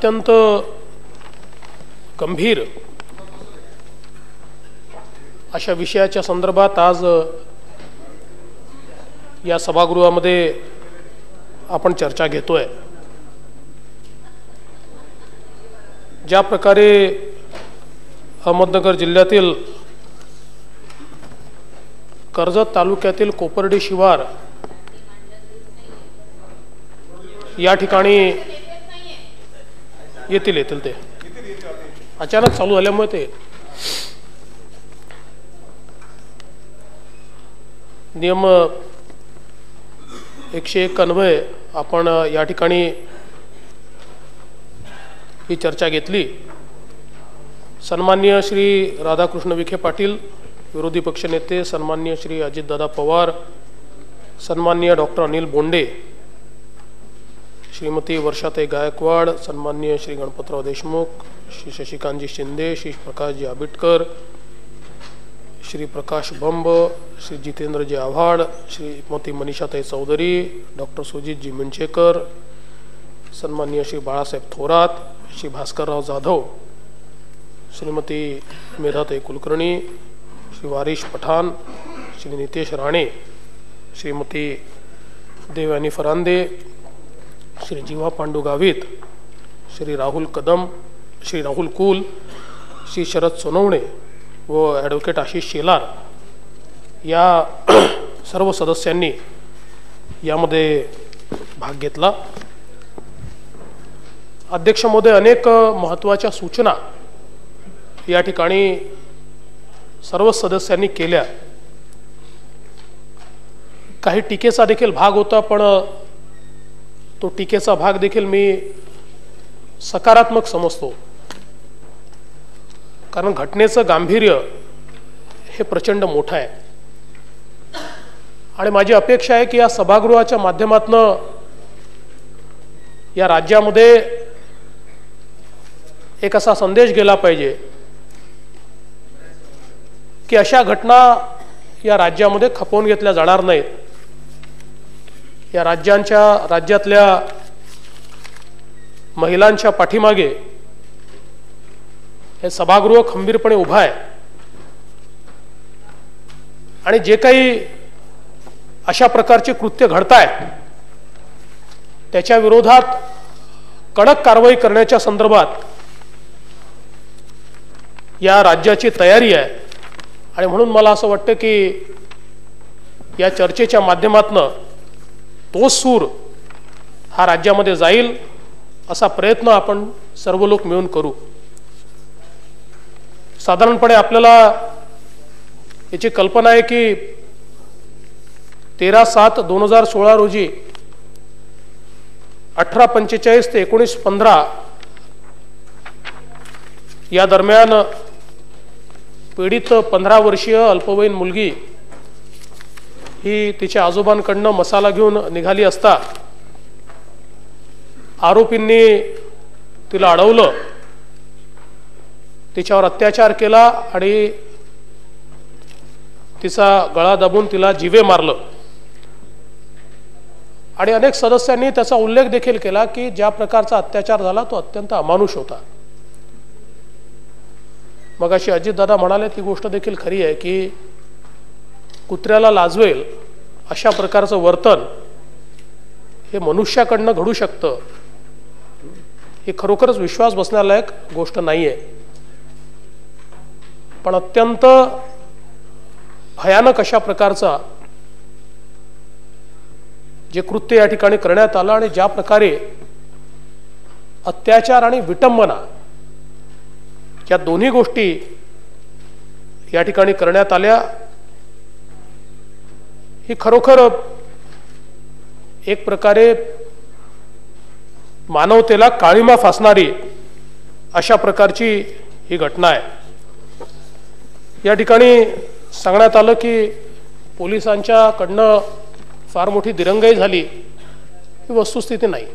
अत्यंत गंभीर अशा विषयाच्या संदर्भात आज या सभागृहामध्ये आपण चर्चा घेतोय। ज्या प्रकारे अहमदनगर जिल्ह्यातील कर्जत तालुक्यातील कोपर्डी शिवार या ठिकाणी येतील ते अचानक चालू झाल्यामुळे ते नियम 101 अन्वये आपण या ठिकाणी ही चर्चा घेतली। सन्माननीय श्री राधाकृष्ण विखे पाटील विरोधी पक्षनेते, सन्माननीय श्री अजितदादा पवार, सन्माननीय डॉक्टर अनिल बोंडे, श्रीमती वर्षाताई गायकवाड, सन्माननीय श्री गणपतराव देशमुख, श्री शशिकांतजी शिंदे, श्री प्रकाशजी आबिटकर, श्री प्रकाश बंब, श्री जितेंद्रजी आव्हाड, श्रीमती मनीषाताई चौधरी, डॉक्टर सुजितजी मिंचेकर, सन्माननीय श्री बाळासाहेब थोरात, श्री भास्करराव जाधव, श्रीमती मेधाताई कुलकर्णी, श्री वारिश पठाण, श्री नितेश राणे, श्रीमती देवयानी फरांदे, श्री जीवा पांडू गावित, श्री राहुल कदम, श्री राहुल कुल, श्री शरद सोनवणे व ॲडव्होकेट आशिष शेलार या सर्व सदस्यांनी यामध्ये भाग घेतला। अध्यक्ष महोदय, अनेक महत्त्वाच्या सूचना या ठिकाणी सर्व सदस्यांनी केल्या। काही टीकेचा देखील भाग होता, पण तो टीकेचा भाग देखील मी सकारात्मक समजतो, कारण घटनेचं गांभीर्य हे प्रचंड मोठं आहे आणि माझी अपेक्षा आहे की या सभागृहाच्या माध्यमातून या राज्यामध्ये एक असा संदेश गेला पाहिजे की अशा घटना या राज्यामध्ये खपवून घेतल्या जाणार नाहीत। या राज्यातल्या महिलांच्या पाठीमागे हे सभागृह खंबीरपणे उभा आहे आणि जे काही अशा प्रकारचे कृत्य घडतायत त्याच्या विरोधात कडक कारवाई करण्याच्या संदर्भात या राज्याची तयारी आहे आणि म्हणून मला असं वाटतं की या चर्चेच्या माध्यमातून तो सूर हा राज्यामध्ये जाईल असा प्रयत्न आपण सर्व लोक मिळून करू। साधारणपणे आपल्याला याची कल्पना आहे की 13/7/2016 रोजी 18:45 ते 19:15 या दरम्यान पीडित 15 वर्षीय अल्पवयीन मुलगी ही तिच्या आजोबांकडून मसाला घेऊन निघाली असता आरोपींनी तिला अडवलं, तिच्यावर अत्याचार केला आणि तिचा गळा दाबून तिला जीवे मारलं आणि अनेक सदस्यांनी त्याचा उल्लेख देखील केला की ज्या प्रकारचा अत्याचार झाला तो अत्यंत अमानुष होता। मग अशी अजितदादा म्हणाले ती गोष्ट देखील खरी आहे की कुत्र्याला लाजवेल अशा प्रकारचं वर्तन हे मनुष्याकडनं घडू शकतं, ही खरोखरच विश्वास बसण्यालायक गोष्ट नाही आहे। पण अत्यंत भयानक अशा प्रकारचा जे कृत्य या ठिकाणी करण्यात आलं आणि ज्या प्रकारे अत्याचार आणि विटंबना या दोन्ही गोष्टी या ठिकाणी करण्यात आल्या, ही खरोखर एक प्रकारे मानवतेला काळिमा फासणारी अशा प्रकारची ही घटना आहे। या ठिकाणी सांगण्यात आलं की पोलिसांच्याकडनं फार मोठी दिरंगाई झाली, ही वस्तुस्थिती नाही।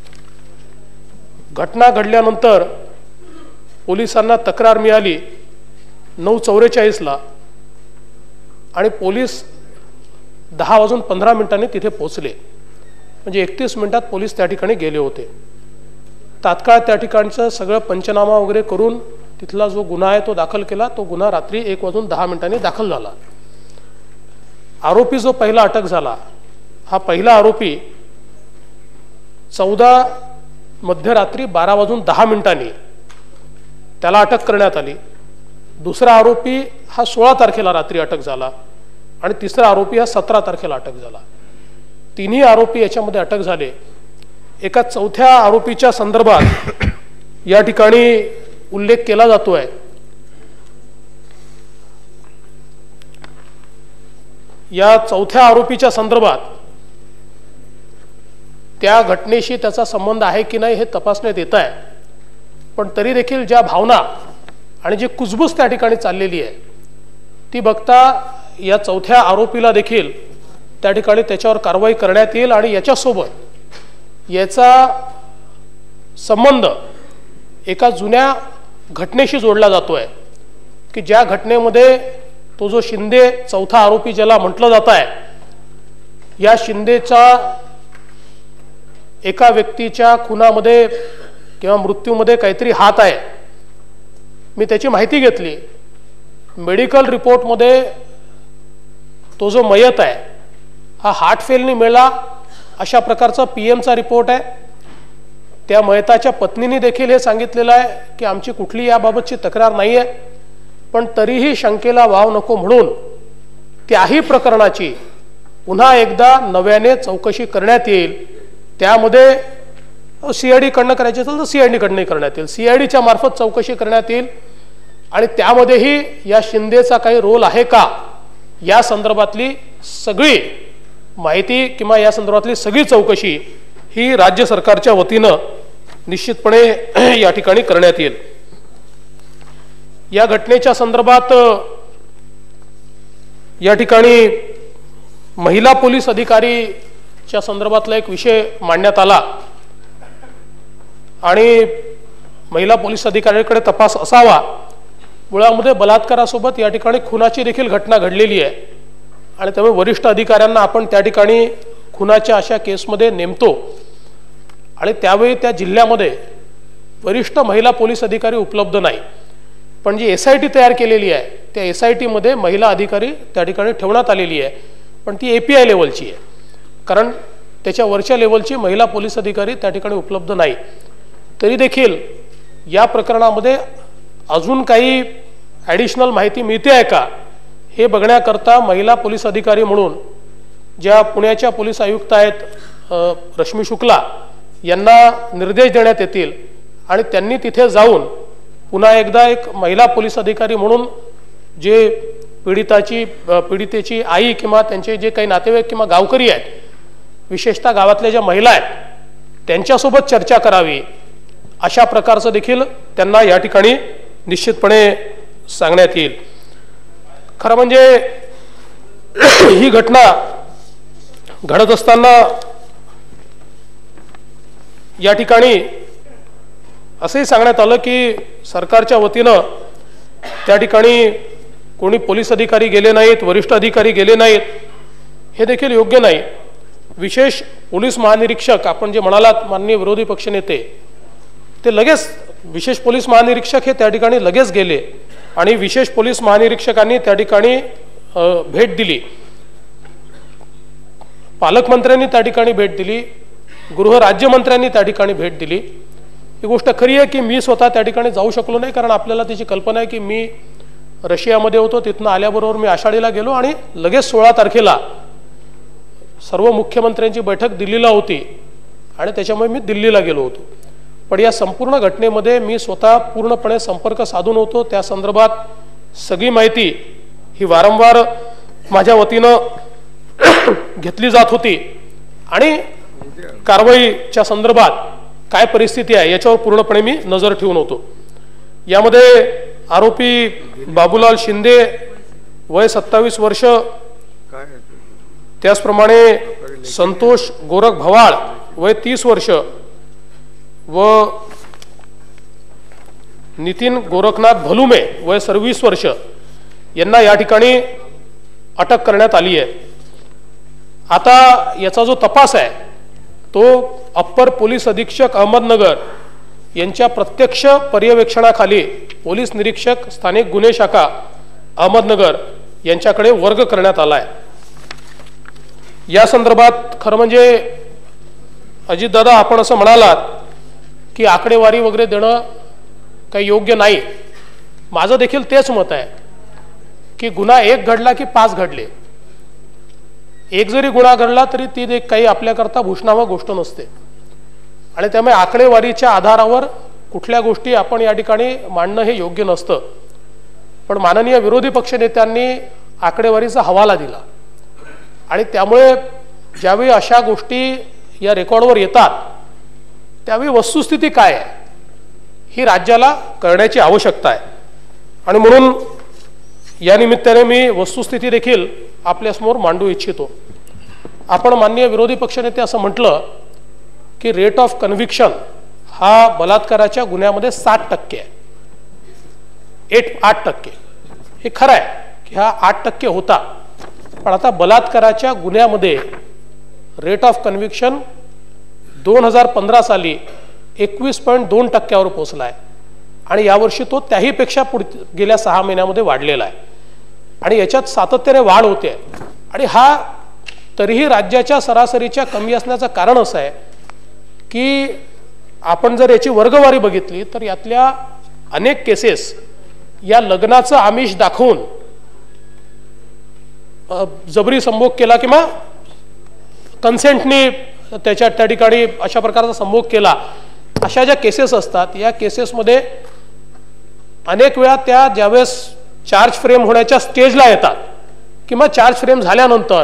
घटना घडल्यानंतर पोलिसांना तक्रार मिळाली 9:44 आणि पोलीस 10:15 तिथे पोहोचले, म्हणजे 31 मिनिटात पोलीस त्या ठिकाणी गेले होते। तात्काळ त्या ठिकाणचं सगळं पंचनामा वगैरे करून तिथला जो गुन्हा आहे तो दाखल केला। तो गुन्हा रात्री 1:10 दाखल झाला। आरोपी जो पहिला अटक झाला, हा पहिला आरोपी 14 मध्यरात्री 12:10 त्याला अटक करण्यात आली। दुसरा आरोपी हा 16 तारखेला रात्री अटक झाला आणि तिसरा आरोपी हा 17 तारखेला अटक झाला। तिन्ही आरोपी याच्यामध्ये अटक झाले। एका चौथ्या आरोपीच्या संदर्भात या ठिकाणी उल्लेख केला जातोय। या चौथ्या आरोपीच्या संदर्भात त्या घटनेशी त्याचा संबंध आहे की नाही हे तपासण्यात येत आहे, पण तरी देखील ज्या भावना आणि जी कुजबूज त्या ठिकाणी चाललेली आहे ती बघता या चौथ्या आरोपीला देखील त्या ठिकाणी त्याच्यावर कारवाई करण्यात येईल आणि याच्यासोबत याचा संबंध एका जुन्या घटनेशी जोडला जातोय की ज्या घटनेमध्ये तो जो शिंदे चौथा आरोपी ज्याला म्हटलं जात आहे, या शिंदेचा एका व्यक्तीच्या खुनामध्ये किंवा मृत्यूमध्ये काहीतरी हात आहे। मी त्याची माहिती घेतली। मेडिकल रिपोर्टमध्ये तो जो मयत आहे हा हार्ट फेलने मेला अशा प्रकारचा पीएमचा रिपोर्ट आहे। त्या मयताच्या पत्नीने देखील हे सांगितलेलं आहे की आमची कुठली याबाबतची तक्रार नाही आहे, पण तरीही शंकेला वाव नको म्हणून त्याही प्रकरणाची पुन्हा एकदा नव्याने चौकशी करण्यात येईल। त्यामध्ये सीआयडी कडनं करायची असेल तर सीआयडी कडनं करण्यात येईल, सीआयडीच्या मार्फत चौकशी करण्यात येईल आणि त्यामध्येही या शिंदेचा काही रोल आहे का या संदर्भातली सगळी माहिती किंवा या संदर्भातली सगळी चौकशी ही राज्य सरकारच्या वतीनं निश्चितपणे या ठिकाणी करण्यात येईल। या घटनेच्या संदर्भात या ठिकाणी महिला पोलीस अधिकारीच्या संदर्भातला एक विषय मांडण्यात आला आणि महिला पोलीस अधिकाऱ्याकडे तपास असावा। मुळामध्ये बलात्कारासोबत या ठिकाणी खुनाची देखील घटना घडलेली आहे आणि त्यामुळे वरिष्ठ अधिकाऱ्यांना आपण त्या ठिकाणी खुनाच्या अशा केसमध्ये नेमतो आणि त्यावेळी त्या जिल्ह्यामध्ये वरिष्ठ महिला पोलीस अधिकारी उपलब्ध नाही, पण जी एसआयटी तयार केलेली आहे त्या एसआयटी मध्ये महिला अधिकारी त्या ठिकाणी ठेवण्यात आलेली आहे, पण ती एपीआय लेवलची आहे, कारण त्याच्या वरच्या लेवलची महिला पोलीस अधिकारी त्या ठिकाणी उपलब्ध नाही। तरी देखील या प्रकरणामध्ये अजून काही ॲडिशनल माहिती मिळते आहे का हे बघण्याकरता महिला पोलीस अधिकारी म्हणून ज्या पुण्याच्या पोलीस आयुक्त आहेत रश्मी शुक्ला यांना निर्देश देण्यात येतील आणि त्यांनी तिथे जाऊन पुन्हा एकदा एक महिला पोलीस अधिकारी म्हणून जे पीडितेची आई किंवा त्यांचे जे काही नातेवाईक किंवा गावकरी आहेत, विशेषतः गावातल्या ज्या महिला आहेत त्यांच्यासोबत चर्चा करावी अशा प्रकारचं देखील त्यांना या ठिकाणी निश्चितपणे सांगण्यात येईल। खरं म्हणजे ही घटना घडत असताना या ठिकाणी असंही सांगण्यात आलं की सरकारच्या वतीनं त्या ठिकाणी कोणी पोलीस अधिकारी गेले नाहीत, वरिष्ठ अधिकारी गेले नाहीत, हे देखील योग्य नाही। विशेष पोलीस महानिरीक्षक आपण जे म्हणालात माननीय विरोधी पक्षनेते, ते लगेच विशेष पोलीस महानिरीक्षक हे त्या ठिकाणी लगेच गेले आणि विशेष पोलीस महानिरीक्षकांनी त्या ठिकाणी भेट दिली, पालकमंत्र्यांनी त्या ठिकाणी भेट दिली, गृहराज्यमंत्र्यांनी त्या ठिकाणी भेट दिली। ही गोष्ट खरी आहे की मी स्वतः त्या ठिकाणी जाऊ शकलो नाही, कारण आपल्याला त्याची कल्पना आहे की मी रशियामध्ये होतो, तिथनं आल्याबरोबर मी आषाढीला गेलो आणि लगेच 16 तारखेला सर्व मुख्यमंत्र्यांची बैठक दिल्लीला होती आणि त्याच्यामुळे मी दिल्लीला गेलो होतो। पण या संपूर्ण घटनेमध्ये मी स्वतः पूर्णपणे संपर्क साधून होतो। त्या संदर्भात सगळी माहिती ही वारंवार माझ्या वतीनं घेतली जात होती आणि कारवाईच्या संदर्भात काय परिस्थिती आहे याच्यावर पूर्णपणे मी नजर ठेवून होतो। यामध्ये आरोपी बाबूलाल शिंदे वय 27 वर्ष, त्याचप्रमाणे संतोष गोरख भवाळ वय 30 वर्ष व नितीन गोरखनाथ भलुमे वय 26 वर्ष यांना या ठिकाणी अटक करण्यात आली आहे। आता याचा जो तपास आहे तो अप्पर पोलीस अधीक्षक अहमदनगर यांच्या प्रत्यक्ष पर्यवेक्षणाखाली पोलीस निरीक्षक स्थानिक गुन्हे शाखा अहमदनगर यांच्याकडे वर्ग करण्यात आला आहे। या संदर्भात खरं म्हणजे अजितदादा आपण असं म्हणालात की आकडेवारी वगैरे देणं काही योग्य नाही। माझं देखील तेच मत आहे की गुन्हा एक घडला की 5 घडले, एक जरी गुन्हा घडला तरी ती काही आपल्याकरता भूषणावह गोष्ट नसते आणि त्यामुळे आकडेवारीच्या आधारावर कुठल्या गोष्टी आपण या ठिकाणी मांडणं हे योग्य नसतं। पण माननीय विरोधी पक्षनेत्यांनी आकडेवारीचा हवाला दिला आणि त्यामुळे ज्यावेळी अशा गोष्टी या रेकॉर्डवर येतात त्यावेळी वस्तुस्थिती काय आहे ही राज्याला कळण्याची आवश्यकता आहे आणि म्हणून या निमित्ताने मी वस्तुस्थिती देखील आपल्यासमोर मांडू इच्छितो। आपण माननीय विरोधी पक्षनेते असं म्हटलं की रेट ऑफ कन्व्हिक्शन हा बलात्काराच्या गुन्ह्यामध्ये 60% आहे, 8% हे खरं आहे की हा 8% होता। पण आता बलात्काराच्या गुन्ह्यामध्ये रेट ऑफ कन्व्हिक्शन 2015 साली 21.2% पोहोचला आहे आणि यावर्षी तो त्याहीपेक्षा गेल्या 6 महिन्यामध्ये वाढलेला आहे आणि याच्यात सातत्याने वाढ होते आहे। आणि हा तरीही राज्याच्या सरासरीच्या कमी असण्याचं कारण असं आहे की आपण जर याची वर्गवारी बघितली तर यातल्या अनेक केसेस या लग्नाचं आमिष दाखवून जबरी संभोग केला किंवा कन्सेंटने त्या ठिकाणी अशा प्रकारचा संभोग केला, अशा ज्या केसेस असतात या केसेसमध्ये अनेक वेळा त्या ज्यावेळेस चार्ज फ्रेम होण्याच्या स्टेजला येतात किंवा चार्ज फ्रेम झाल्यानंतर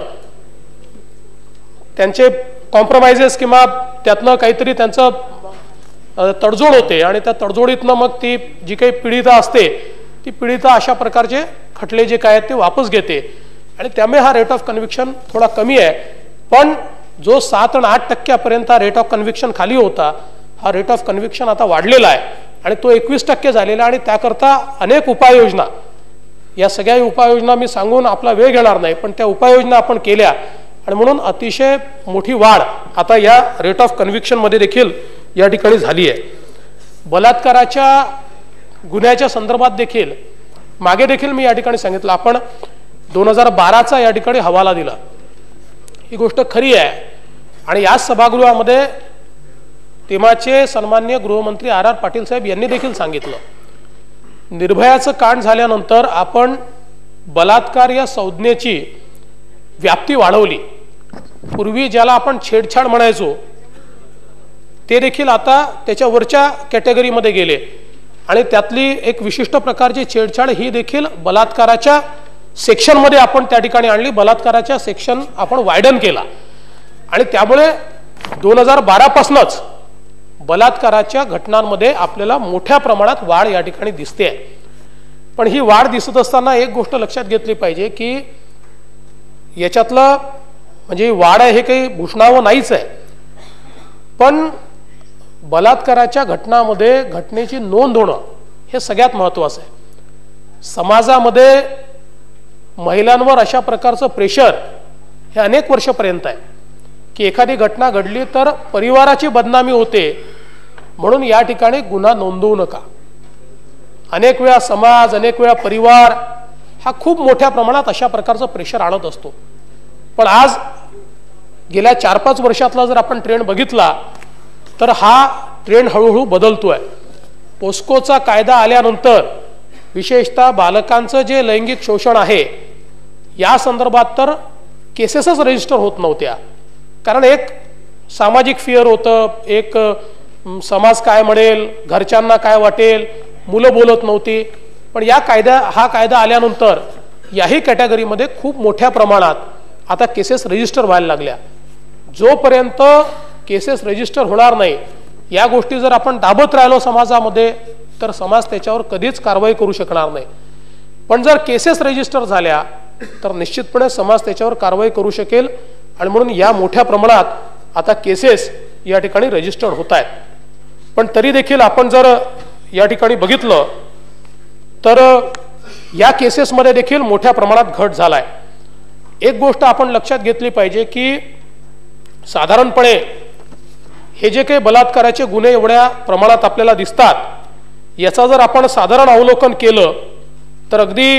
त्यांचे कॉम्प्रोमाइजेस किंवा त्यातनं काहीतरी त्यांचं तडजोड होते आणि त्या तडजोडीतनं मग ती जी काही पीडिता असते ती पीडिता अशा प्रकारचे खटले जे काय आहेत ते वापस घेते आणि त्यामुळे हा रेट ऑफ कन्व्हिक्शन थोडा कमी आहे। पण जो 7 आणि 8% रेट ऑफ कन्व्हिक्शन खाली होता हा रेट ऑफ कन्व्हिक्शन आता वाढलेला आहे आणि तो 21% झालेला आणि त्याकरता अनेक उपाययोजना, या सगळ्या उपाययोजना मी सांगून आपला वेळ घेणार नाही पण त्या उपाययोजना आपण केल्या आणि म्हणून अतिशय मोठी वाढ आता या रेट ऑफ कन्व्हिक्शन मध्ये देखील या ठिकाणी झाली आहे। बलात्काराच्या गुन्ह्याच्या संदर्भात देखील मागे देखील मी या ठिकाणी सांगितलं, आपण 2012चा या ठिकाणी हवाला दिला, ही गोष्ट खरी आहे आणि याच सभागृहामध्ये तेव्हाचे सन्माननीय गृहमंत्री R.R. पाटील साहेब यांनी देखील सांगितलं निर्भयाचं कांड झाल्यानंतर आपण बलात्कार या संज्ञेची व्याप्ती वाढवली। पूर्वी ज्याला आपण छेडछाड म्हणायचो ते देखील आता त्याच्या वरच्या कॅटेगरीमध्ये गेले आणि त्यातली एक विशिष्ट प्रकारची छेडछाड ही देखील बलात्काराच्या सेक्शनमध्ये आपण त्या ठिकाणी आणली, बलात्काराच्या सेक्शन आपण वायडन केला आणि त्यामुळे 2012 पासूनच बलात्काराच्या घटनांमध्ये आपल्याला मोठ्या प्रमाणात वाढ या ठिकाणी दिसते। पण ही वाढ दिसत असताना एक गोष्ट लक्षात घेतली पाहिजे की याच्यातलं म्हणजे वाढ आहे हे काही भूषणावह नाहीच आहे, पण बलात्काराच्या घटनांमध्ये घटनेची नोंद होणं हे सगळ्यात महत्त्वाचं आहे। समाजामध्ये महिलांवर अशा प्रकारचं प्रेशर हे अनेक वर्षापर्यंत आहे की एखादी घटना घडली तर परिवाराची बदनामी होते म्हणून या ठिकाणी गुन्हा नोंदवू नका। अनेक वेळा समाज, अनेक वेळा परिवार हा खूप मोठ्या प्रमाणात अशा प्रकारचं प्रेशर आणत असतो। पण आज गेल्या 4-5 वर्षातला जर आपण ट्रेंड बघितला तर हा ट्रेंड हळूहळू बदलतोय। पोस्कोचा कायदा आल्यानंतर विशेषतः बालकांचं जे लैंगिक शोषण आहे या संदर्भात तर केसेसच रजिस्टर होत नव्हत्या, कारण एक सामाजिक फिअर होतं, एक समाज काय म्हणेल, घरच्यांना काय वाटेल, मुलं बोलत नव्हती। पण हा कायदा आल्यानंतर याही कॅटेगरीमध्ये खूप मोठ्या प्रमाणात आता केसेस रजिस्टर व्हायला लागल्या। जोपर्यंत केसेस रजिस्टर होणार नाही या गोष्टी जर आपण दाबत राहिलो समाजामध्ये तर समाज त्याच्यावर कधीच कारवाई करू शकणार नाही। पण जर केसेस रजिस्टर झाल्या तर निश्चितपणे समाज त्याच्यावर कारवाई करू शकेल आणि म्हणून या मोठ्या प्रमाणात आता केसेस या ठिकाणी रजिस्टर होत आहेत। पण तरी देखील आपण जर या ठिकाणी बघितलं तर या केसेसमध्ये देखील मोठ्या प्रमाणात घट झालाय। एक गोष्ट आपण लक्षात घेतली पाहिजे की साधारणपणे हे जे काही बलात्काराचे गुन्हे एवढ्या प्रमाणात आपल्याला दिसतात, याचा जर आपण साधारण अवलोकन केलं तर अगदी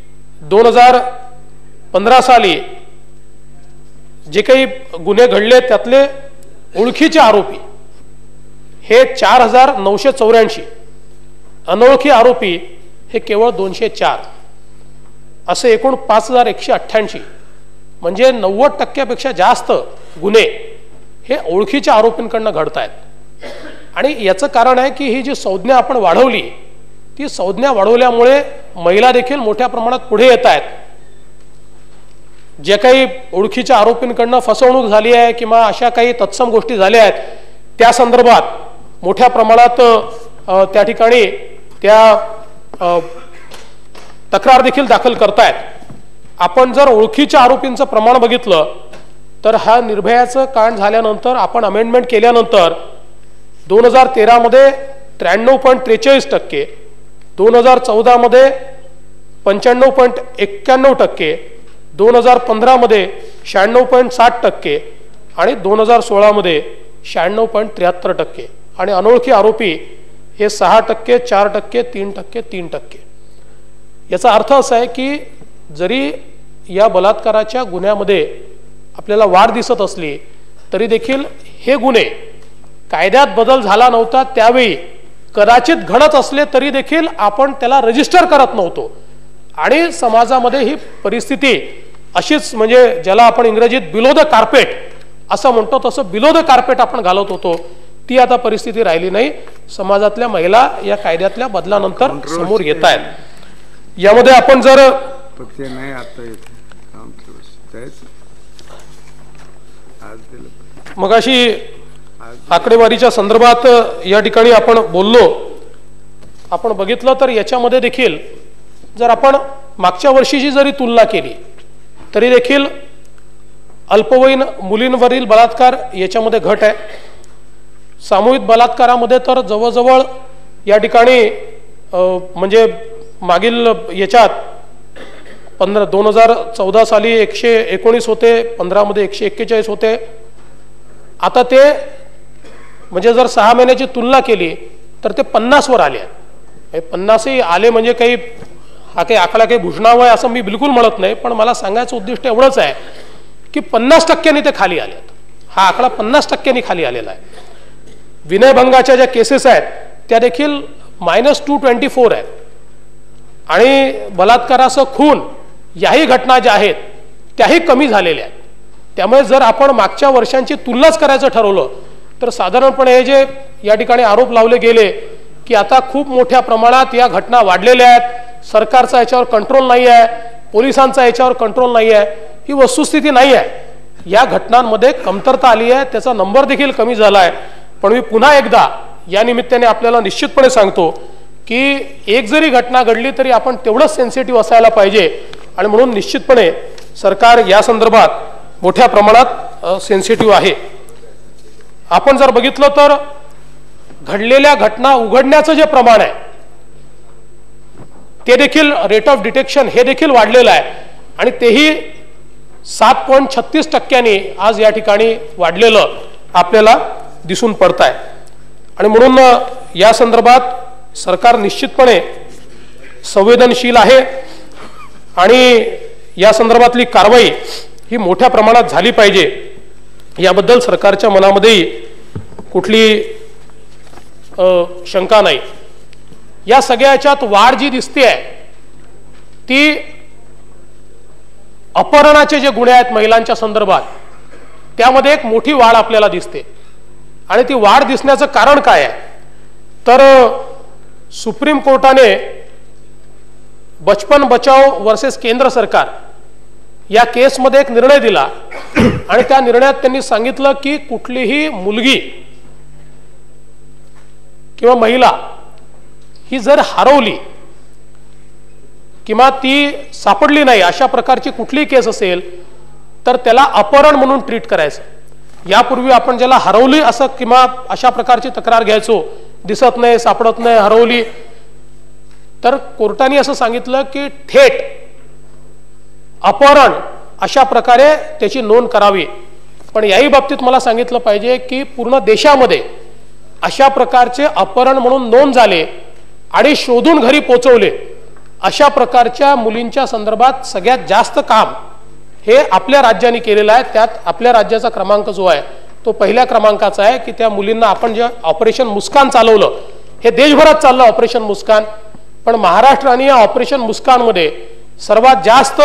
2015 साली जे काही गुन्हे घडले त्यातले ओळखीचे आरोपी हे 4984, अनोळखी आरोपी हे केवळ 204, असे एकूण 5188, म्हणजे 90% जास्त गुन्हे हे ओळखीच्या आरोपींकडनं घडत आहेत. आणि याचं कारण आहे की ही जी संज्ञा आपण वाढवली, ती संज्ञा वाढवल्यामुळे महिला देखील मोठ्या प्रमाणात पुढे येत आहेत. जे काही ओळखीच्या आरोपींकडनं फसवणूक झाली आहे किंवा अशा काही तत्सम गोष्टी झाल्या आहेत, त्या संदर्भात मोठ्या प्रमाणात त्या ठिकाणी त्या तक्रार देखील दाखल करतायत. आपण जर ओळखीच्या आरोपींचं प्रमाण बघितलं तर हा निर्भयाचं कांड झाल्यानंतर आपण अमेंडमेंट केल्यानंतर 2013 मध्ये 93.43%, 2014 मध्ये 95.91%, 2015 मध्ये 96.60% आणि 2016 मध्ये 96.73%. आणि अनोळखी आरोपी हे 6%, 4%, 3%, 3%. याचा अर्थ असा आहे की जरी या बलात्काराच्या गुन्ह्यामध्ये आपल्याला वाढ दिसत असली तरी देखील हे गुन्हे कायद्यात बदल झाला नव्हता त्यावेळी कदाचित घडत असले तरी देखील आपण त्याला रजिस्टर करत नव्हतो. आणि समाजामध्ये ही परिस्थिती अशीच, म्हणजे ज्याला आपण इंग्रजीत बिलो द कार्पेट असं म्हणतो, तसं बिलो द कार्पेट आपण घालत होतो. ती आता परिस्थिती राहिली नाही. समाजातल्या महिला या कायद्यातल्या बदलानंतर समोर येत आहेत. यामध्ये आपण जर मगाशी आकडेवारीच्या संदर्भात या ठिकाणी आपण बोललो, आपण बघितलं तर याच्यामध्ये देखील जर आपण मागच्या वर्षीची जरी तुलना केली तरी देखील अल्पवयीन मुलींवरील बलात्कार याच्यामध्ये घट आहे. सामूहिक बलात्कारामध्ये तर जवळजवळ या ठिकाणी म्हणजे मागील याच्यात 2014 साली 119 होते, 15 मध्ये 141 होते. आता ते म्हणजे जर 6 महिन्याची तुलना केली तर ते 50 वर आले आहेत. 50 आले म्हणजे काही हा काही आकडा काही भूषणावं आहे असं मी बिलकुल म्हणत नाही, पण मला सांगायचं उद्दिष्ट एवढंच आहे की 50% ते खाली आले आहेत. हा आकडा 50% खाली आलेला आहे. विनयभंगाच्या ज्या केसेस आहेत त्या देखील -224 आहेत. आणि बलात्कारासह खून याही घटना ज्या आहेत त्याही कमी झालेल्या आहेत. त्यामुळे जर आपण मागच्या वर्षांची तुलनाच करायचं ठरवलं तर साधारणपणे हे जे या ठिकाणी आरोप लावले गेले की आता खूप मोठ्या प्रमाणात या घटना वाढलेल्या आहेत, सरकारचा याच्यावर कंट्रोल नाही आहे, पोलिसांचा याच्यावर कंट्रोल नाही आहे, ही वस्तुस्थिती नाही आहे. या घटनांमध्ये कमतरता आली आहे, त्याचा नंबर देखील कमी झाला आहे. पण मी पुन्हा एकदा या निमित्ताने आपल्याला निश्चितपणे सांगतो की एक जरी घटना घडली तरी आपण तेवढंच सेन्सिटिव्ह असायला पाहिजे. आणि म्हणून निश्चितपणे सरकार या संदर्भात मोठ्या प्रमाणात सेन्सिटिव्ह आहे. आपण जर बघितलं तर घडलेल्या घटना उघडण्याचं जे प्रमाण आहे ते देखील रेट ऑफ डिटेक्शन हे देखील वाढलेलं आहे. आणि तेही 7.36% आज या ठिकाणी वाढलेलं आपल्याला दिसून पडत आहे. आणि म्हणून या संदर्भात सरकार निश्चितपणे संवेदनशील आहे आणि या संदर्भातली कारवाई ही मोठ्या प्रमाणात झाली पाहिजे याबद्दल सरकारच्या मनामध्ये कुठली शंका नाही. या सगळ्याच्यात वाढ जी दिसते आहे ती अपहरणाचे जे गुन्हे आहेत महिलांच्या संदर्भात त्यामध्ये एक मोठी वाढ आपल्याला दिसते. आणि ती वाढ दिसण्याचं कारण काय आहे तर सुप्रीम कोर्टाने बचपन बचाओ वर्सेस केंद्र सरकार या केसमध्ये एक निर्णय दिला आणि त्या निर्णयात त्यांनी सांगितलं की कुठलीही मुलगी किंवा महिला ही जर हरवली किंवा ती सापडली नाही अशा प्रकारची कुठलीही केस असेल तर त्याला अपहरण म्हणून ट्रीट करायचं. यापूर्वी आपण ज्याला हरवली असं किंवा अशा प्रकारची तक्रार घ्यायचो, दिसत नाही, सापडत नाही, हरवली, तर कोर्टाने असं सांगितलं की थेट अपहरण अशा प्रकारे त्याची नोंद करावी पण याही बाबतीत मला सांगितलं पाहिजे की पूर्ण देशामध्ये अशा प्रकारचे अपहरण म्हणून नोंद झाले आणि शोधून घरी पोहोचवले अशा प्रकारच्या मुलींच्या संदर्भात सगळ्यात जास्त काम हे आपल्या राज्याने केलेलं आहे। त्यात आपल्या राज्याचा क्रमांक जो आहे तो पहिल्या क्रमांकाचा आहे की त्या मुलींना आपण जे ऑपरेशन मुस्कान चालवलं, हे देशभरात चाललं ऑपरेशन मुस्कान, पण महाराष्ट्र आणि या ऑपरेशन मुस्कानमध्ये सर्वात जास्त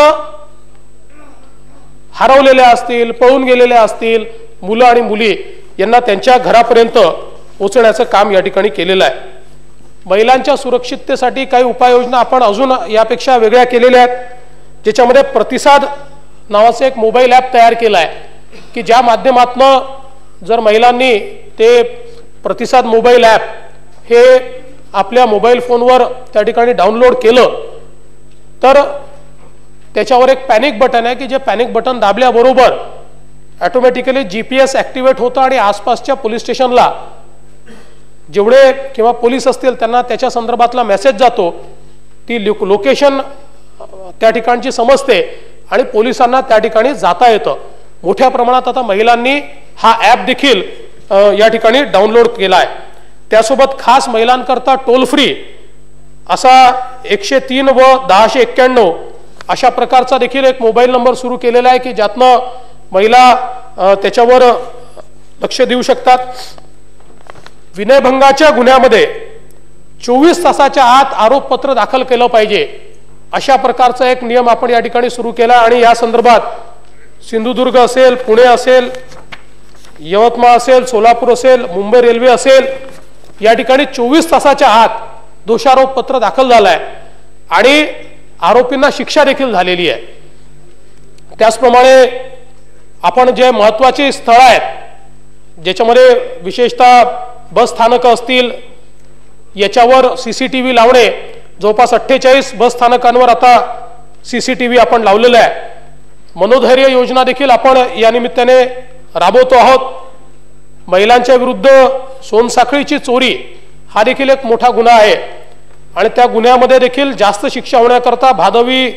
हरवलेल्या असतील, पळून गेलेल्या असतील मुलं आणि मुली यांना त्यांच्या घरापर्यंत पोहोचण्याचं काम या ठिकाणी केलेलं आहे। महिलांच्या सुरक्षिततेसाठी काही उपाययोजना आपण अजून यापेक्षा वेगळ्या केलेल्या आहेत, ज्याच्यामध्ये प्रतिसाद नावाचं एक मोबाईल ॲप तयार केलं आहे की ज्या माध्यमातून जर महिलांनी ते प्रतिसाद मोबाईल ॲप हे आपल्या मोबाईल फोनवर त्या ठिकाणी डाउनलोड केलं तर त्याच्यावर एक पॅनिक बटन आहे की जे पॅनिक बटन दाबल्याबरोबर ऑटोमॅटिकली GPS ॲक्टिवेट होतं आणि आसपासच्या पोलीस स्टेशनला जेवढे किंवा पोलीस असतील त्यांना त्याच्या संदर्भातला मेसेज जातो, ती लोकेशन त्या ठिकाणची समजते आणि पोलिसांना त्या ठिकाणी जाता येतं। मोठ्या प्रमाणात आता महिलांनी हा ॲप देखील या ठिकाणी डाउनलोड केला आहे। त्यासोबत खास महिलांकरता टोल फ्री असा 103 व 1091 अशा प्रकारचा देखील एक मोबाईल नंबर सुरू केलेला आहे की ज्यातनं महिला त्याच्यावर लक्ष देऊ शकतात। विनयभंगाच्या गुन्ह्यामध्ये 24 तासाच्या आत आरोपपत्र दाखल केलं पाहिजे अशा प्रकारचा एक नियम आपण या ठिकाणी सुरू केला आणि या संदर्भात सिंधुदुर्ग असेल, पुणे असेल, यवतमाळ असेल, सोलापूर असेल, मुंबई रेल्वे असेल, या ठिकाणी 24 तासाच्या आत दोषारोपपत्र दाखल झालं आहे आणि आरोपींना शिक्षा देखील झालेली आहे। त्याचप्रमाणे आपण जे महत्त्वाचे स्थळ आहेत ज्याच्यामध्ये विशेषतः बस स्थानकं असतील याच्यावर CCTV लावणे, जवळपास 48 बस स्थानकांवर आता CCTV आपण लावलेला आहे। मनोधैर्य योजना देखील आपण या निमित्ताने राबवतो आहोत। महिलांच्या विरुद्ध सोनसाखळीची चोरी हा देखील एक मोठा गुन्हा आहे आणि त्या गुन्ह्यामध्ये देखील जास्त शिक्षा होण्याकरता भादवी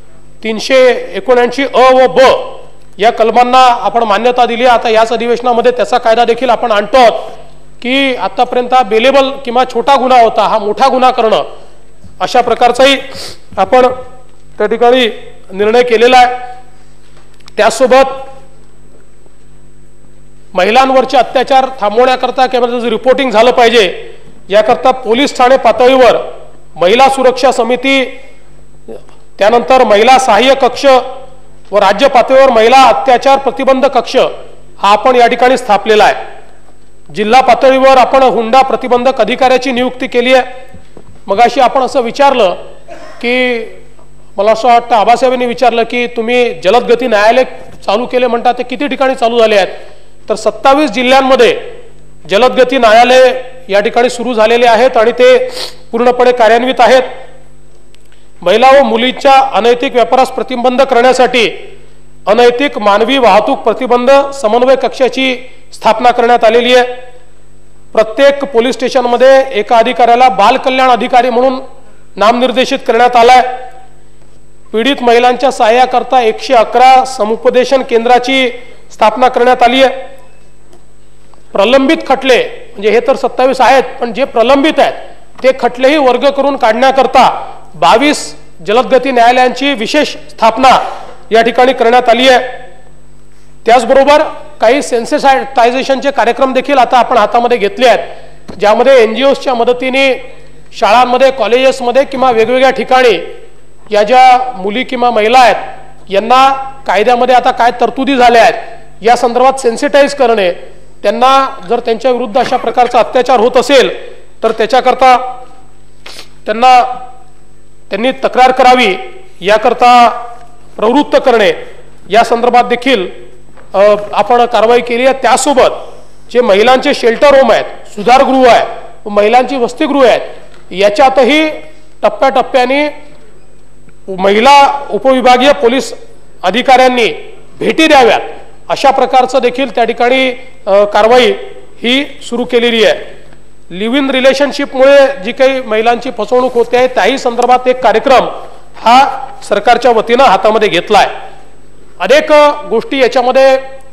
379 अ व ब या कलमांना आपण मान्यता दिली। आता याच अधिवेशनामध्ये त्याचा कायदा देखील आपण आणतो आहोत की आतापर्यंत हा बेलेबल किंवा छोटा गुन्हा होता, हा मोठा गुन्हा करणं अशा प्रकारचाही आपण त्या ठिकाणी निर्णय केलेला आहे। त्यासोबत महिलांवरचे अत्याचार थांबवण्याकरता किंवा रिपोर्टिंग झालं पाहिजे याकरता पोलीस ठाणे पातळीवर महिला सुरक्षा समिती, त्यानंतर महिला सहाय्य कक्ष व राज्य पातळीवर महिला अत्याचार प्रतिबंध कक्ष हा आपण या ठिकाणी स्थापलेला आहे। जिल्हा पातळीवर आपण हुंडा प्रतिबंधक अधिकाऱ्याची नियुक्ती केली आहे। मगाशी आपण असं विचारलं की मला असं वाटतं आबासाहेबांनी विचारलं की तुम्ही जलदगती न्यायालय चालू केले म्हणता, ते किती ठिकाणी चालू झाले आहेत? तर 27 जिल्ह्यांमध्ये जलदगती न्यायालय या ठिकाणी सुरू झालेले आहेत आणि ते पूर्णपणे कार्यान्वित आहेत। महिला व मुलींच्या अनैतिक व्यापारास प्रतिबंध करण्यासाठी अनैतिक मानवी वाहतूक प्रतिबंध समन्वय कक्षाची स्थापना करण्यात आलेली आहे। प्रत्येक पोलीस स्टेशनमध्ये एका अधिकाऱ्याला बाल कल्याण अधिकारी म्हणून नामनिर्देशित करण्यात आलाय। पीडित महिलांच्या सहाय्याकरता 111 समुपदेशन केंद्राची स्थापना करण्यात आली आहे। प्रलंबित खटले म्हणजे हे तर 27 आहेत, पण जे प्रलंबित आहेत ते खटलेही वर्ग करून काढण्याकरता 22 जलदगती न्यायालयांची विशेष स्थापना या ठिकाणी करण्यात आली आहे। त्याचबरोबर काही सेन्सिटायझेशनचे कार्यक्रम देखील आता आपण हातामध्ये घेतले आहेत, ज्यामध्ये NGOsच्या मदतीने शाळांमध्ये, कॉलेजेसमध्ये किंवा वेगवेगळ्या ठिकाणी या ज्या मुली किंवा महिला आहेत यांना कायद्यामध्ये आता काय तरतुदी झाल्या आहेत या संदर्भात सेन्सिटाइज करणे, त्यांना जर त्यांच्या विरुद्ध अशा प्रकारचा अत्याचार होत असेल तर त्याच्याकरता त्यांनी तक्रार करावी याकरता प्रवृत्त करणे, या संदर्भात देखील आपण कारवाई केली आहे। त्यासोबत जे महिलांचे शेल्टर होम आहेत, सुधारगृह आहे, महिलांची वसतिगृह आहेत, याच्यातही टप्प्याटप्प्याने महिला उपविभागीय पोलीस अधिकाऱ्यांनी भेटी द्याव्यात अशा प्रकारचं देखील त्या ठिकाणी कारवाई ही सुरू केलेली आहे। लिव्ह इन रिलेशनशिपमुळे जी काही महिलांची फसवणूक होते आहे त्याही संदर्भात एक कार्यक्रम हा सरकारच्या वतीनं हातामध्ये घेतला आहे। अनेक गोष्टी याच्यामध्ये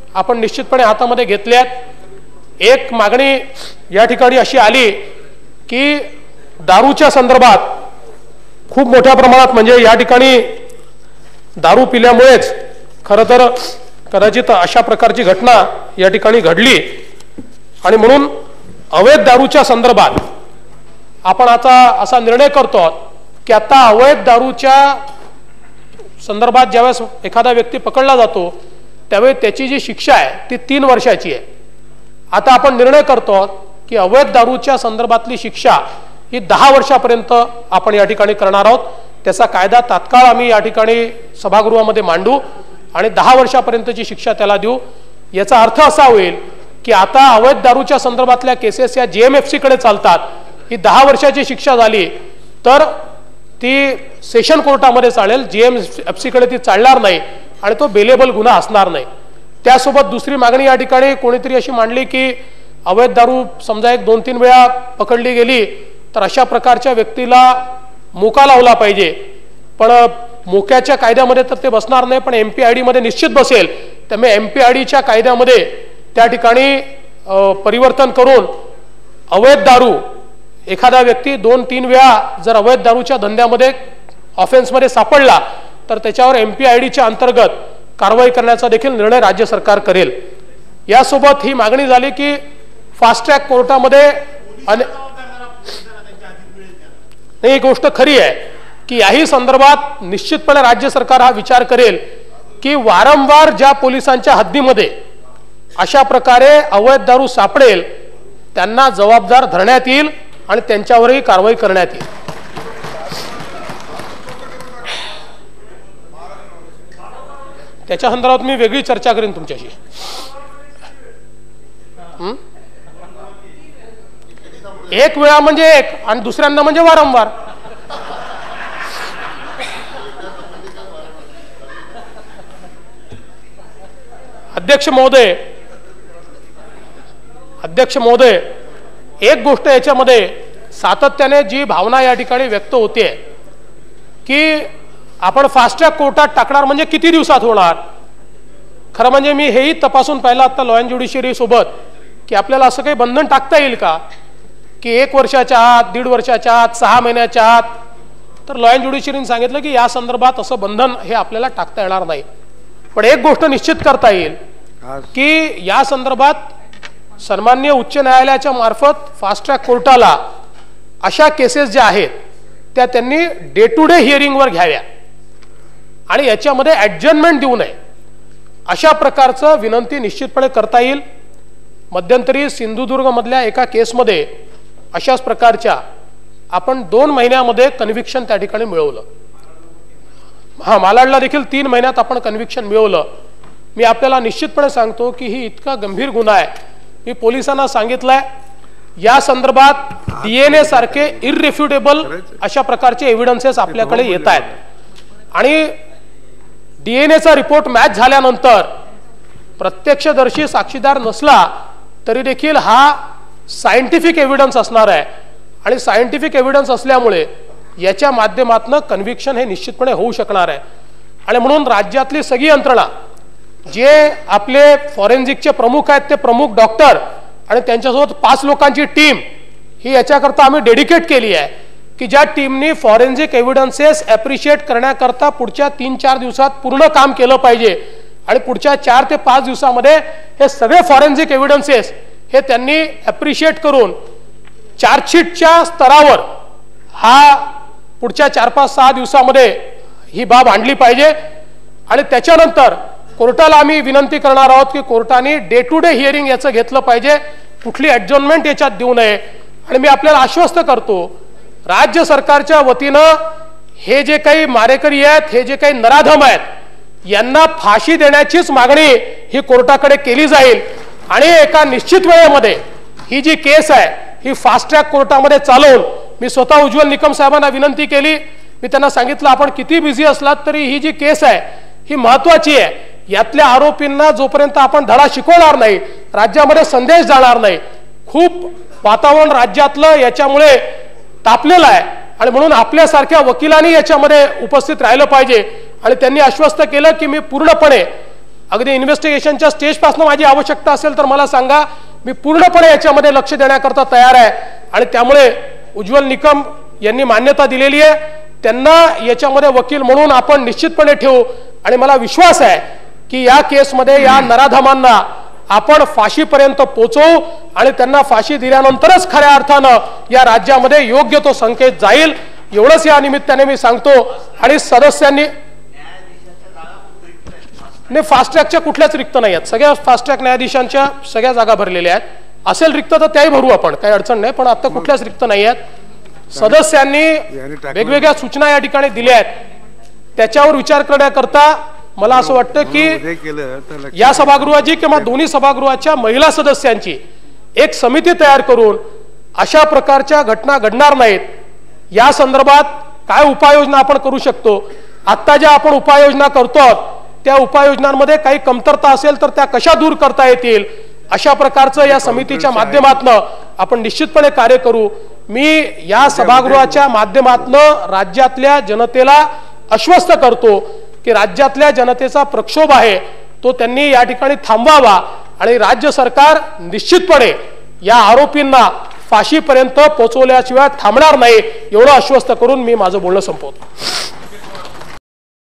आपण निश्चितपणे हातामध्ये घेतल्यात. एक मागणी या ठिकाणी अशी आली की दारूच्या संदर्भात खूप मोठ्या प्रमाणात म्हणजे या ठिकाणी दारू पिल्यामुळेच खरं तर कदाचित अशा प्रकारची घटना या ठिकाणी घडली आणि म्हणून अवैध दारूच्या संदर्भात आपण आता असा निर्णय करतो की आता अवैध दारूच्या संदर्भात ज्यावेळेस एखादा व्यक्ती पकडला जातो त्यावेळी त्याची जी शिक्षा आहे ती 3 वर्षाची आहे. आता आपण निर्णय करतो की अवैध दारूच्या संदर्भातली शिक्षा ही 10 वर्षापर्यंत आपण या ठिकाणी करणार आहोत. त्याचा कायदा तात्काळ आम्ही या ठिकाणी सभागृहामध्ये मांडू आणि 10 वर्षापर्यंतची शिक्षा त्याला देऊ. याचा अर्थ असा होईल की आता अवैध दारूच्या संदर्भातल्या केसेस या JMFC कडे चालतात. ही 10 वर्षाची शिक्षा झाली तर ती सेशन कोर्टामध्ये चालेल, JMFC कडे ती चालणार नाही आणि तो बेलेबल गुन्हा असणार नाही. त्यासोबत दुसरी मागणी या ठिकाणी कोणीतरी अशी मांडली की अवैध दारू समजा 1-2-3 वेळा पकडली गेली तर अशा प्रकारच्या व्यक्तीला मोका लावला पाहिजे. पण मोक्याच्या कायद्यामध्ये तर ते बसणार नाही, पण MPID मध्ये निश्चित बसेल. त्यामुळे MPIDच्या कायद्यामध्ये त्या ठिकाणी परिवर्तन करून अवैध दारू एखादा व्यक्ती 2-3 वेळा जर अवैध दारूच्या धंद्यामध्ये ऑफेन्समध्ये सापडला तर त्याच्यावर MPIDच्या अंतर्गत कारवाई करण्याचा देखील निर्णय राज्य सरकार करेल. यासोबत ही मागणी झाली की फास्ट ट्रॅक कोर्टामध्ये ही गोष्ट खरी आहे की याही संदर्भात निश्चितपणे राज्य सरकार हा विचार करेल की वारंवार ज्या पोलिसांच्या हद्दीमध्ये अशा प्रकारे अवैध दारू सापडेल त्यांना जबाबदार धरण्यात येईल आणि त्यांच्यावरही कारवाई करण्यात येईल. त्याच्या संदर्भात मी वेगळी चर्चा करेन तुमच्याशी. एक वेळा म्हणजे एक आणि दुसऱ्यांदा म्हणजे वारंवार. अध्यक्ष महोदय एक गोष्ट याच्यामध्ये सातत्याने जी भावना या ठिकाणी व्यक्त होते की आपण फास्ट ट्रॅक कोर्टात टाकणार म्हणजे किती दिवसात होणार. खरं म्हणजे मी हेही तपासून पाहिलं आता लॉ अँड ज्युडिशियरी सोबत की आपल्याला असं काही बंधन टाकता येईल का की 1 वर्षाच्या आत, 1.5 वर्षाच्या आत, 6 महिन्याच्या आत. तर लॉ अँड ज्युडिशियरीने सांगितलं की या संदर्भात असं बंधन हे आपल्याला टाकता येणार नाही. पण एक गोष्ट निश्चित करता येईल की या संदर्भात सन्माननीय उच्च न्यायालयाच्या मार्फत फास्ट ट्रॅक कोर्टाला अशा केसेस ज्या आहेत त्या त्यांनी डे टू डे हिअरिंगवर घ्याव्या आणि याच्यामध्ये ॲडजर्नमेंट देऊ नये अशा प्रकारचं विनंती निश्चितपणे करता येईल. मध्यंतरी सिंधुदुर्गमधल्या एका केसमध्ये अशाच प्रकारच्या आपण 2 महिन्यामध्ये कन्व्हिक्शन त्या ठिकाणी मिळवलं. मालाडला देखील 3 महिन्यात आपण कन्व्हिक्शन मिळवलं. मी आपल्याला निश्चितपणे सांगतो की ही इतका गंभीर गुन्हा आहे. मी पोलिसांना सांगितलंय या संदर्भात DNA सारखे इररिफ्युटेबल अशा प्रकारचे एव्हिडन्सेस आपल्याकडे येत आहेत आणि DNAचा रिपोर्ट मॅच झाल्यानंतर प्रत्यक्षदर्शी साक्षीदार नसला तरी देखील हा सायंटिफिक एव्हिडन्स असणार आहे आणि सायंटिफिक एव्हिडन्स असल्यामुळे याच्या माध्यमातून कन्व्हिक्शन हे निश्चितपणे होऊ शकणार आहे. आणि म्हणून राज्यातली सगळी यंत्रणा जे आपले फॉरेन्सिकचे प्रमुख आहेत ते प्रमुख डॉक्टर आणि त्यांच्यासोबत 5 लोकांची टीम ही याच्याकरता आम्ही डेडिकेट केली आहे की ज्या टीमनी फॉरेन्सिक एव्हिडन्सेस ॲप्रिशिएट करण्याकरता पुढच्या 3-4 दिवसात पूर्ण काम केलं पाहिजे आणि पुढच्या 4 ते 5 दिवसामध्ये हे सगळे फॉरेन्सिक एव्हिडन्सेस हे त्यांनी ॲप्रिशिएट करून चार्जशीटच्या स्तरावर हा पुढच्या 4-5-6 दिवसामध्ये ही बाब आणली पाहिजे. आणि त्याच्यानंतर कोर्टाला आम्ही विनंती करणार आहोत की कोर्टाने डे टू डे हिअरिंग याचं घेतलं पाहिजे, कुठली ॲडजर्नमेंट याच्यात देऊ नये. आणि मी आपल्याला आश्वस्त करतो राज्य सरकारच्या वतीनं हे जे काही मारेकरी आहेत, हे जे काही नराधम आहेत, यांना फाशी देण्याचीच मागणी ही कोर्टाकडे केली जाईल आणि एका निश्चित वेळेमध्ये ही जी केस आहे ही फास्ट ट्रॅक कोर्टामध्ये चालवून मी स्वतः उज्ज्वल निकम साहेबांना विनंती केली. मी त्यांना सांगितलं आपण किती बिझी असलात तरी ही जी केस आहे ही महत्वाची आहे. यातल्या आरोपींना जोपर्यंत आपण धडा शिकवणार नाही राज्यामध्ये संदेश जाणार नाही. खूप वातावरण राज्यातलं याच्यामुळे तापलेलं आहे आणि म्हणून आपल्यासारख्या वकिलांनी याच्यामध्ये उपस्थित राहिलं पाहिजे. आणि त्यांनी आश्वस्त केलं की मी पूर्णपणे अगदी इन्व्हेस्टिगेशनच्या स्टेजपासून माझी आवश्यकता असेल तर मला सांगा, मी पूर्णपणे याच्यामध्ये लक्ष देण्याकरता तयार आहे। आणि त्यामुळे उज्ज्वल निकम यांनी मान्यता दिलेली आहे, त्यांना याच्यामध्ये वकील म्हणून आपण निश्चितपणे ठेवू। आणि मला विश्वास आहे की या केसमध्ये या नराधमांना आपण फाशीपर्यंत पोहोचवू आणि त्यांना फाशी दिल्यानंतरच खऱ्या अर्थानं या राज्यामध्ये योग्य तो संकेत जाईल, एवढंच या निमित्ताने मी सांगतो। आणि सदस्यांनी नाही, फास्ट ट्रॅकच्या कुठल्याच रिक्त नाही आहेत, सगळ्या फास्ट ट्रॅक न्यायाधीशांच्या सगळ्या जागा भरलेल्या आहेत। असेल रिक्त तर त्याही भरू आपण, काही अडचण नाही, पण आता कुठल्याच रिक्त नाही आहेत। सदस्यांनी वेगवेगळ्या सूचना या ठिकाणी दिल्या आहेत, त्याच्यावर विचार करण्याकरता मला असं वाटतं की या सभागृहाची किंवा दोन्ही सभागृहाच्या महिला सदस्यांची एक समिती तयार करून अशा प्रकारच्या घटना घडणार नाहीत या संदर्भात काय उपाययोजना आपण करू शकतो, आता ज्या आपण उपाययोजना करतो त्या उपाययोजनांमध्ये काही कमतरता असेल तर त्या कशा दूर करता येतील, अशा प्रकारचं या समितीच्या माध्यमातून आपण निश्चितपणे कार्य करू। मी या सभागृहाच्या माध्यमातून राज्यातल्या जनतेला आश्वस्त करतो की राज्यातल्या जनतेचा प्रक्षोभ आहे तो त्यांनी या ठिकाणी थांबवावा आणि राज्य सरकार निश्चितपणे या आरोपींना फाशीपर्यंत पोहोचवल्याशिवाय थांबणार नाही, एवढं आश्वस्त करून मी माझं बोलणं संपवतो।